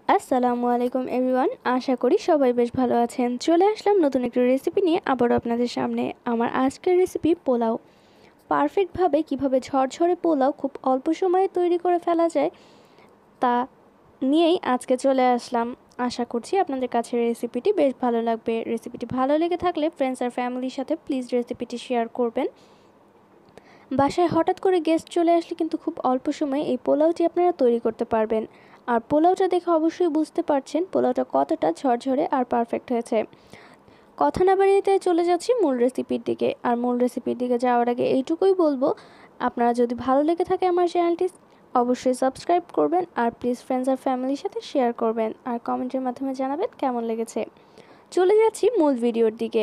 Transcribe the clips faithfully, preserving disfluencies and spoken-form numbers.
আসসালামু আলাইকুম এভরিওয়ান, আশা করি সবাই বেশ ভালো আছেন। চলে আসলাম নতুন একটি রেসিপি নিয়ে আবারও আপনাদের সামনে। আমার আজকের রেসিপি পোলাও। পারফেক্টভাবে কিভাবে ঝরঝরে পোলাও খুব অল্প সময়ে তৈরি করে ফেলা যায় তা নিয়েই আজকে চলে আসলাম। আশা করছি আপনাদের কাছে রেসিপিটি বেশ ভালো লাগবে। রেসিপিটি ভালো লেগে থাকলে ফ্রেন্ডস আর ফ্যামিলির সাথে প্লিজ রেসিপিটি শেয়ার করবেন। বাসায় হঠাৎ করে গেস্ট চলে আসলে কিন্তু খুব অল্প সময়ে এই পোলাওটি আপনারা তৈরি করতে পারবেন। আর পোলাওটা দেখে অবশ্যই বুঝতে পারছেন পোলাওটা কতটা ঝরঝরে আর পারফেক্ট হয়েছে। কথা না বাড়িয়ে চলে যাচ্ছি মূল রেসিপির দিকে। আর মূল রেসিপির দিকে যাওয়ার আগে এইটুকুই বলবো, আপনারা যদি ভালো লেগে থাকে আমার চ্যানেলটি অবশ্যই সাবস্ক্রাইব করবেন আর প্লিজ ফ্রেন্ডস আর ফ্যামিলির সাথে শেয়ার করবেন আর কমেন্টের মাধ্যমে জানাবেন কেমন লেগেছে। চলে যাচ্ছি মূল ভিডিওর দিকে।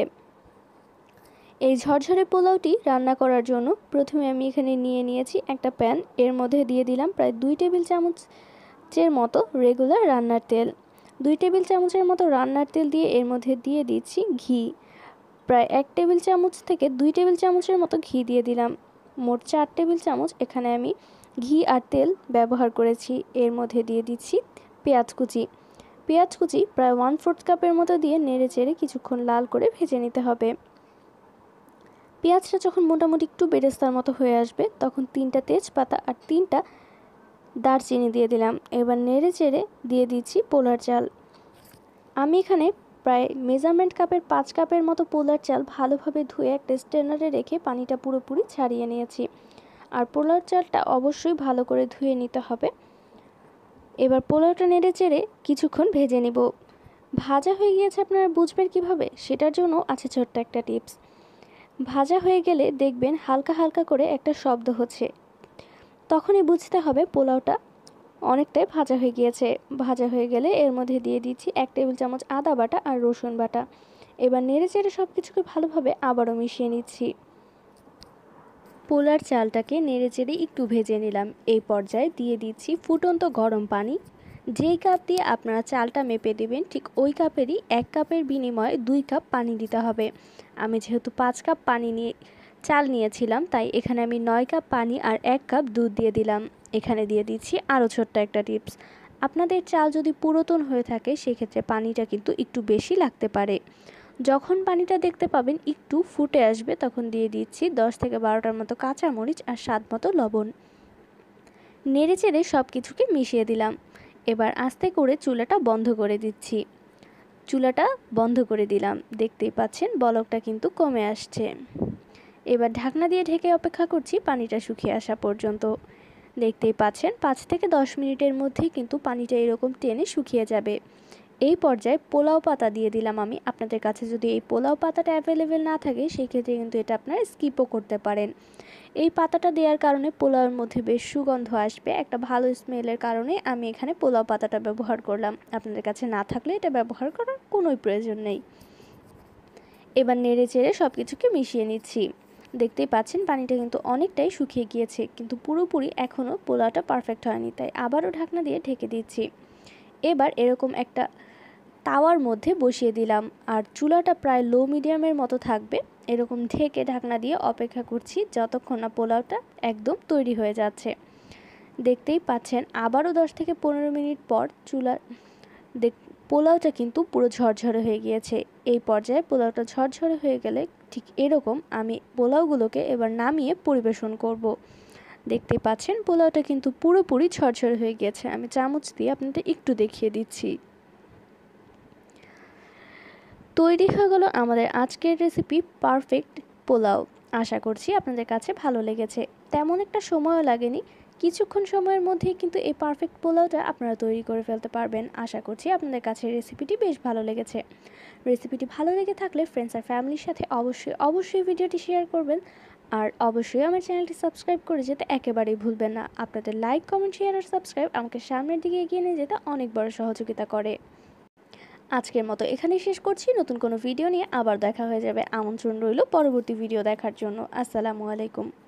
এই ঝরঝরে পোলাওটি রান্না করার জন্য প্রথমে আমি এখানে নিয়ে নিয়েছি একটা প্যান। এর মধ্যে দিয়ে দিলাম প্রায় দুই টেবিল চামচের মতো রেগুলার রান্নার তেল। দুই টেবিল চামচের মতো রান্নার তেল দিয়ে এর মধ্যে দিয়ে দিচ্ছি ঘি। প্রায় এক টেবিল চামচ থেকে দুই টেবিল চামচের মতো ঘি দিয়ে দিলাম। মোট চার টেবিল চামচ এখানে আমি ঘি আর তেল ব্যবহার করেছি। এর মধ্যে দিয়ে দিচ্ছি পেঁয়াজ কুচি। পেঁয়াজ কুচি প্রায় ওয়ান ফোর্থ কাপের মতো দিয়ে নেড়ে চেড়ে কিছুক্ষণ লাল করে ভেজে নিতে হবে। পেঁয়াজটা যখন মোটামুটি একটু বেরেস্তার মতো হয়ে আসবে তখন তিনটা তেজপাতা আর তিনটা দারচিনি দিয়ে দিলাম। এবার নেড়ে চেড়ে দিয়ে দিচ্ছি পোলার চাল। আমি এখানে প্রায় মেজারমেন্ট কাপের পাঁচ কাপের মতো পোলার চাল ভালোভাবে ধুয়ে একটা স্ট্রেনারে রেখে পানিটা পুরোপুরি ছাড়িয়ে নিয়েছি। আর পোলার চালটা অবশ্যই ভালো করে ধুয়ে নিতে হবে। এবার পোলাওটা নেড়ে চেড়ে কিছুক্ষণ ভেজে নিব। ভাজা হয়ে গিয়েছে আপনারা বুঝবেন কিভাবে, সেটার জন্য আছে ছোট্ট একটা টিপস। ভাজা হয়ে গেলে দেখবেন হালকা হালকা করে একটা শব্দ হচ্ছে, তখনই বুঝতে হবে পোলাওটা অনেকটাই ভাজা হয়ে গিয়েছে। ভাজা হয়ে গেলে এর মধ্যে দিয়ে দিচ্ছি এক টেবিল চামচ আদা বাটা আর রসুন বাটা। এবার নেড়ে চেড়ে সব কিছুকে ভালোভাবে আবারও মিশিয়ে নিচ্ছি। পোলার চালটাকে নেড়ে চেড়ে একটু ভেজে নিলাম। এই পর্যায়ে দিয়ে দিচ্ছি ফুটন্ত গরম পানি। যেই কাপ দিয়ে আপনারা চালটা মেপে দেবেন ঠিক ওই কাপেরই এক কাপের বিনিময়ে দুই কাপ পানি দিতে হবে। আমি যেহেতু পাঁচ কাপ পানি নিয়ে চাল নিয়েছিলাম তাই এখানে আমি নয় কাপ পানি আর এক কাপ দুধ দিয়ে দিলাম। এখানে দিয়ে দিচ্ছি আরও ছোট্ট একটা টিপস, আপনাদের চাল যদি পুরাতন হয়ে থাকে সেক্ষেত্রে পানিটা কিন্তু একটু বেশি লাগতে পারে। যখন পানিটা দেখতে পাবেন একটু ফুটে আসবে তখন দিয়ে দিচ্ছি দশ থেকে বারোটার মতো কাঁচামরিচ আর স্বাদ মতো লবণ। নেড়ে চেড়ে সব কিছুকে মিশিয়ে দিলাম। এবার আস্তে করে চুলাটা বন্ধ করে দিচ্ছি। চুলাটা বন্ধ করে দিলাম, দেখতেই পাচ্ছেন বলকটা কিন্তু কমে আসছে। এবার ঢাকনা দিয়ে ঢেকে অপেক্ষা করছি পানিটা শুকিয়ে আসা পর্যন্ত। দেখতেই পাচ্ছেন পাঁচ থেকে দশ মিনিটের মধ্যেই কিন্তু পানিটা এরকম টেনে শুকিয়ে যাবে। এই পর্যায়ে পোলাও পাতা দিয়ে দিলাম আমি। আপনাদের কাছে যদি এই পোলাও পাতাটা অ্যাভেলেবেল না থাকে সেক্ষেত্রে কিন্তু এটা আপনারা স্কিপও করতে পারেন। এই পাতাটা দেওয়ার কারণে পোলাওয়ের মধ্যে বেশ সুগন্ধ আসবে, একটা ভালো স্মেলের কারণে আমি এখানে পোলাও পাতাটা ব্যবহার করলাম। আপনাদের কাছে না থাকলে এটা ব্যবহার করার কোনোই প্রয়োজন নেই। এবার নেড়ে চেড়ে সব কিছুকে মিশিয়ে নিচ্ছি। দেখতেই পাচ্ছেন পানিটা কিন্তু অনেকটাই শুকিয়ে গিয়েছে, কিন্তু পুরোপুরি এখনও পোলাওটা পারফেক্ট হয়নি, তাই আবারও ঢাকনা দিয়ে ঢেকে দিচ্ছি। এবার এরকম একটা তাওয়ার মধ্যে বসিয়ে দিলাম আর চুলাটা প্রায় লো মিডিয়ামের মতো থাকবে। এরকম ঢেকে ঢাকনা দিয়ে অপেক্ষা করছি যতক্ষণ না পোলাওটা একদম তৈরি হয়ে যাচ্ছে। দেখতেই পাচ্ছেন আবারও দশ থেকে পনেরো মিনিট পর চুলা দেখ পোলাওটা কিন্তু পুরো ঝরঝরে হয়ে গিয়েছে। এই পর্যায়ে পোলাওটা ঝরঝরে হয়ে গেলে ঠিক এরকম আমি পোলাওগুলোকে এবার নামিয়ে পরিবেশন করব। দেখতেই পাচ্ছেন পোলাওটা কিন্তু পুরোপুরি ঝরঝরে হয়ে গিয়েছে। আমি চামচ দিয়ে আপনাদের একটু দেখিয়ে দিচ্ছি। তৈরি হয়ে গেল আমাদের আজকের রেসিপি পারফেক্ট পোলাও। আশা করছি আপনাদের কাছে ভালো লেগেছে। তেমন একটা সময়ও লাগেনি, কিছুক্ষণ সময়ের মধ্যেই কিন্তু এই পারফেক্ট পোলাওটা আপনারা তৈরি করে ফেলতে পারবেন। আশা করছি আপনাদের কাছে রেসিপিটি বেশ ভালো লেগেছে। রেসিপিটি ভালো লেগে থাকলে ফ্রেন্ডস আর ফ্যামিলির সাথে অবশ্যই অবশ্যই ভিডিওটি শেয়ার করবেন আর অবশ্যই আমার চ্যানেলটি সাবস্ক্রাইব করে যেতে একেবারেই ভুলবেন না। আপনাদের লাইক, কমেন্ট, শেয়ার আর সাবস্ক্রাইব আমাকে সামনের দিকে এগিয়ে নিয়ে যেতে অনেক বড় সহযোগিতা করে। আজকের মতো এখানেই শেষ করছি। নতুন কোনো ভিডিও নিয়ে আবার দেখা হয়ে যাবে। আমন্ত্রণ রইল পরবর্তী ভিডিও দেখার জন্য। আসসালামু আলাইকুম।